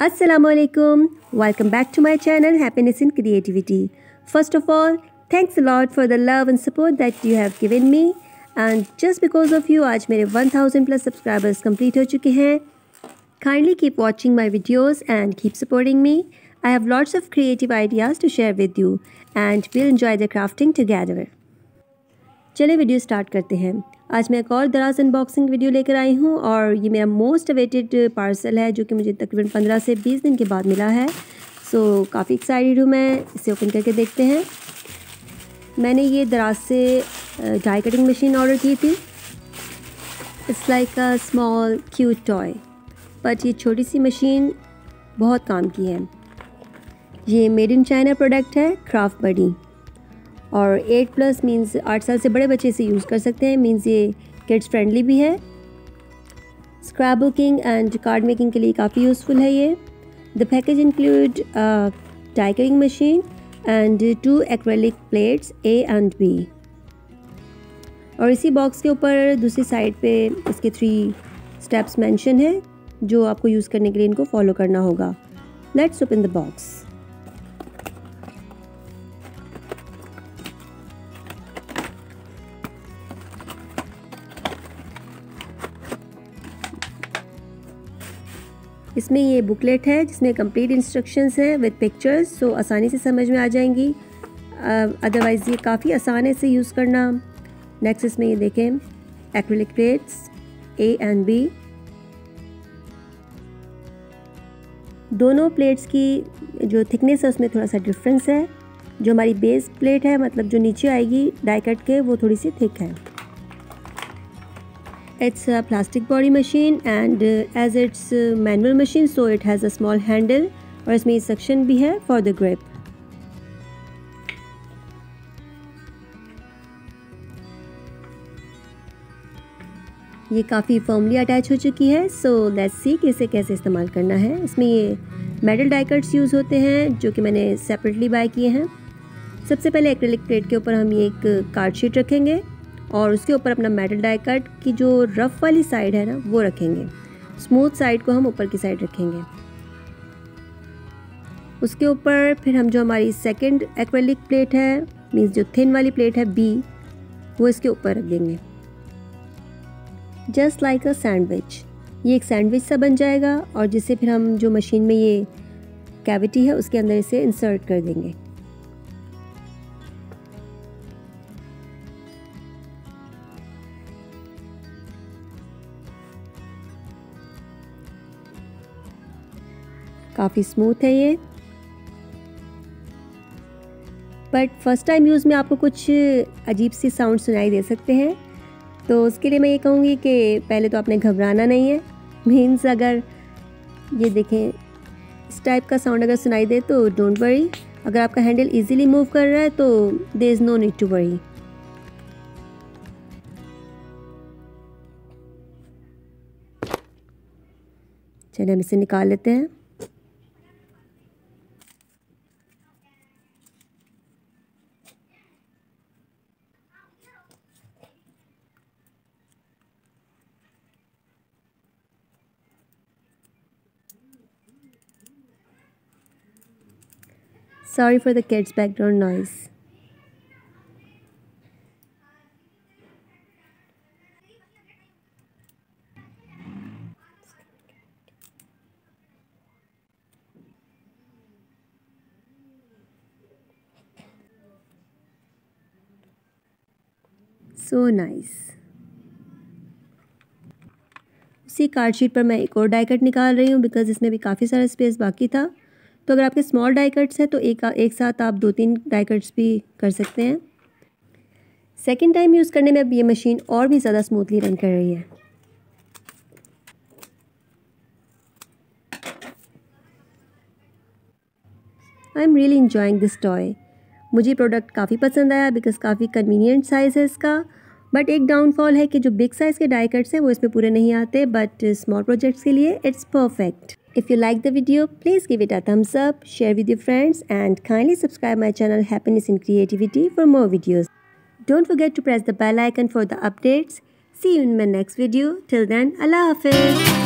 Assalamualaikum. Welcome back to my channel Happiness in Creativity. First of all, thanks a lot for the love and support that you have given me. And just because of you, आज मेरे 1000 plus subscribers complete हो चुके हैं. Kindly keep watching my videos and keep supporting me. I have lots of creative ideas to share with you and we'll enjoy the crafting together. चलिए video start करते हैं. आज मैं एक और दराज अनबॉक्सिंग वीडियो लेकर आई हूँ और ये मेरा मोस्ट अवेटेड पार्सल है जो कि मुझे तकरीबन 15 से 20 दिन के बाद मिला है. सो काफ़ी एक्साइटेड हूँ मैं. इसे ओपन करके देखते हैं. मैंने ये दराज से डाई कटिंग मशीन ऑर्डर की थी. It's like a small cute toy, but ये छोटी सी मशीन बहुत काम की है. ये मेड इन चाइना प्रोडक्ट है, क्राफ्ट बडी. और 8+ मीन्स 8 साल से बड़े बच्चे इसे यूज़ कर सकते हैं. मीन्स ये किड्स फ्रेंडली भी है. Scrapbooking and card making के लिए काफ़ी यूज़फुल है ये. The package include die cutting machine and 2 acrylic plates A and B. और इसी बॉक्स के ऊपर दूसरी साइड पे इसके 3 स्टेप्स मेंशन है जो आपको यूज़ करने के लिए इनको फॉलो करना होगा. Let's open the box. इसमें ये बुकलेट है जिसमें कंप्लीट इंस्ट्रक्शंस हैं विद पिक्चर्स, सो आसानी से समझ में आ जाएंगी. अदरवाइज़ ये काफ़ी आसान है इसे यूज़ करना. नेक्स्ट इसमें ये देखें acrylic plates A and B. दोनों प्लेट्स की जो थिकनेस है उसमें थोड़ा सा डिफरेंस है. जो हमारी बेस प्लेट है, मतलब जो नीचे आएगी डाई कट के, वो थोड़ी सी थिक है. It's a plastic body machine and as it's a manual machine so it has a small handle और इसमें suction भी है for the grip. ये काफ़ी फर्मली अटैच हो चुकी है. सो लेट्स सी कि इसे कैसे इस्तेमाल करना है. इसमें ये मेटल डाई कट्स यूज़ होते हैं जो कि मैंने सेपरेटली बाय किए हैं. सबसे पहले एक्रिलिक प्लेट के ऊपर हम ये एक कार्ड शीट रखेंगे और उसके ऊपर अपना मेटल डाई कट की जो रफ़ वाली साइड है ना वो रखेंगे. स्मूथ साइड को हम ऊपर की साइड रखेंगे. उसके ऊपर फिर हम जो हमारी सेकंड एक्रेलिक प्लेट है, मीन्स जो थिन वाली प्लेट है B, वो इसके ऊपर रख देंगे. Just like a sandwich. ये एक सैंडविच सा बन जाएगा और जिसे फिर हम जो मशीन में ये कैविटी है उसके अंदर इसे इंसर्ट कर देंगे. काफ़ी स्मूथ है ये, बट फर्स्ट टाइम यूज़ में आपको कुछ अजीब सी साउंड सुनाई दे सकते हैं. तो उसके लिए मैं ये कहूँगी कि पहले तो आपने घबराना नहीं है. मीन्स अगर ये देखें इस टाइप का साउंड अगर सुनाई दे तो डोंट वरी. अगर आपका हैंडल इजीली मूव कर रहा है तो there is no need to worry. चलिए हम इसे निकाल लेते हैं. Sorry for the kids' background noise. So nice. उसी कार्ड शीट पर मैं एक और डाई कट निकाल रही हूँ बिकॉज इसमें भी काफ़ी सारा स्पेस बाकी था. तो अगर आपके स्मॉल डाई कट्स हैं तो एक साथ आप 2-3 डाई कट्स भी कर सकते हैं. सेकेंड टाइम यूज़ करने में अब ये मशीन और भी ज़्यादा स्मूथली रन कर रही है. I am really enjoying this toy. मुझे प्रोडक्ट काफ़ी पसंद आया बिकॉज काफ़ी कन्वीनियंट साइज़ है इसका. बट एक डाउनफॉल है कि जो बिग साइज़ के डाई कट्स हैं वो इसमें पूरे नहीं आते, बट स्मॉल प्रोजेक्ट्स के लिए it's perfect. If you like the video, please give it a thumbs up, share with your friends and kindly subscribe my channel Happiness in Creativity for more videos. Don't forget to press the bell icon for the updates. See you in my next video. Till then, Allah Hafiz.